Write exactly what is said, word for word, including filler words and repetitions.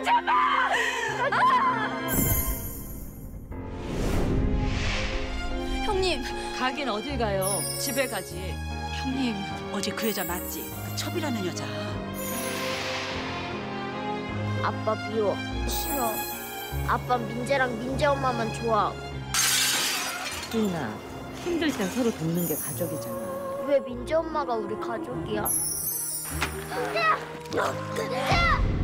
제발! 형님! 가긴 어딜 가요? 집에 가지. 형님. 어제 그 여자 맞지? 그 첩이라는 여자. 아빠 미워. 싫어. 아빠 민재랑 민재 엄마만 좋아. 수인아, 힘들 땐 서로 돕는 게 가족이잖아. 왜 민재 엄마가 우리 가족이야? 민재야! 너, 민재야!